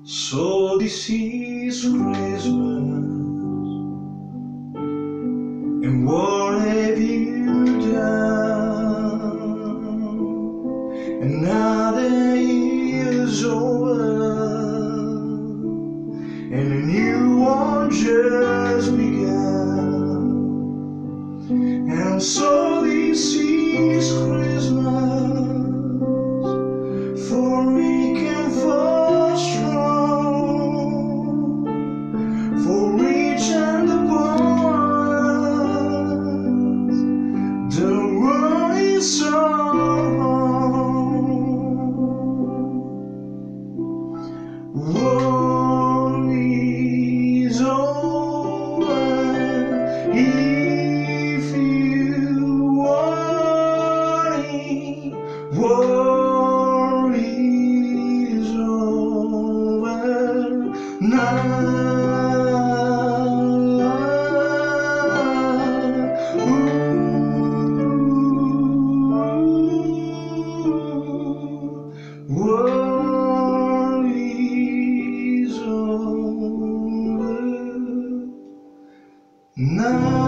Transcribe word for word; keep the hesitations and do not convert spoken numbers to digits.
So this is Christmas, and what have you done? And now the year's over, and a new one just begun. And so this is Christmas, for weak and for strong, for rich and the poor. The world is so war is over. If you worry, war is over now. War is over now.